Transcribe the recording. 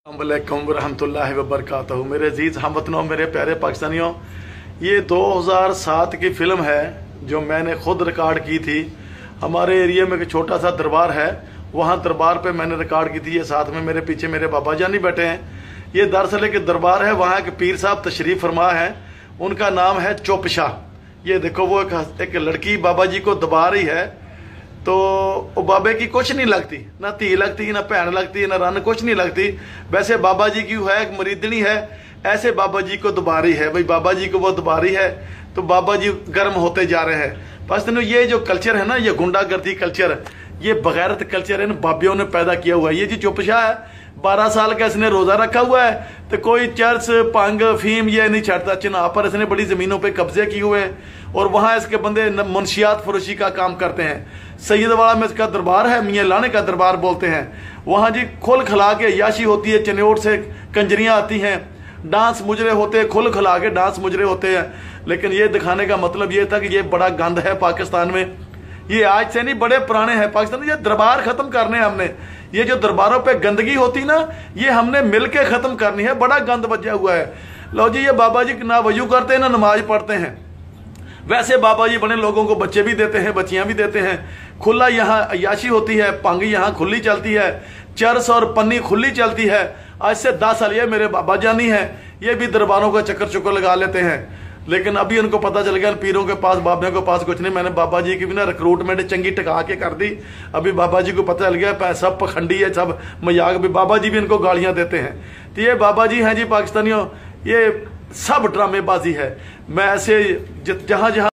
अस्सलामुअलैकुम वरहमतुल्लाहि वबरकातुहू। मेरे अजीज हमवतनों, मेरे प्यारे पाकिस्तानियों, ये 2007 की फिल्म है जो मैंने खुद रिकॉर्ड की थी। हमारे एरिया में एक छोटा सा दरबार है, वहाँ दरबार पे मैंने रिकॉर्ड की थी। ये साथ में मेरे पीछे मेरे बाबा जानी बैठे हैं। ये दरअसल एक दरबार है, वहाँ एक पीर साहब तशरीफ फरमा है, उनका नाम है चुप शाह। ये देखो वो एक लड़की बाबा जी को दबा रही है, तो वो बाबे की कुछ नहीं लगती, ना धी लगती, ना भैन लगती, ना रन, कुछ नहीं लगती। वैसे बाबा जी की है एक मरीदनी है, ऐसे बाबा जी को दबा रही है। भाई बाबा जी को वो दबा रही है तो बाबा जी गर्म होते जा रहे हैं। बस ये जो कल्चर है ना, ये गुंडागर्दी कल्चर, ये बगैरत कल्चर है, इन बाबियों ने पैदा किया हुआ है। ये जी चुप शाह है, 12 साल का इसने रोजा रखा हुआ है, तो कोई चर्च पंग फीम ये नहीं छाड़ता। चिनाब पर इसने बड़ी जमीनों पे कब्जे किए हुए हैं और वहां इसके बंदे मुंशियात फरोशी का काम करते हैं। सैयदवाड़ा में इसका दरबार है, मियाँ लाने का दरबार बोलते हैं। वहां जी खुल खिला के याशी होती है, चनोट से कंजरियां आती हैं, डांस मुजरे होते हैं, खुल खिला के डांस मुजरे होते हैं। लेकिन ये दिखाने का मतलब ये था कि ये बड़ा गंद है पाकिस्तान में। ये आज से नहीं, बड़े पुराने हैं पाकिस्तान। ये दरबार खत्म करने हमने, ये जो दरबारों पे गंदगी होती ना, ये हमने मिलके खत्म करनी है। बड़ा गंद बचा हुआ है। लो जी, ये बाबा जी ना वजू करते हैं ना नमाज पढ़ते हैं। वैसे बाबा जी बड़े लोगों को बच्चे भी देते हैं, बच्चियां भी देते हैं। खुला यहाँ अयाशी होती है, पंग यहाँ खुली चलती है, चरस और पन्नी खुली चलती है। आज से 10 साल ये मेरे बाबा जानी है, ये भी दरबारों का चक्कर चुक्कर लगा लेते हैं। लेकिन अभी उनको पता चल गया पीरों के पास, बाबियों के पास कुछ नहीं। मैंने बाबा जी की भी ना रिक्रूटमेंट चंगी टका के कर दी। अभी बाबा जी को पता चल गया सब पखंडी है, सब मजाक भी। बाबा जी भी इनको गालियां देते हैं। तो ये बाबा जी हैं जी पाकिस्तानियों, ये सब ड्रामेबाजी है। मैं ऐसे जहां जहां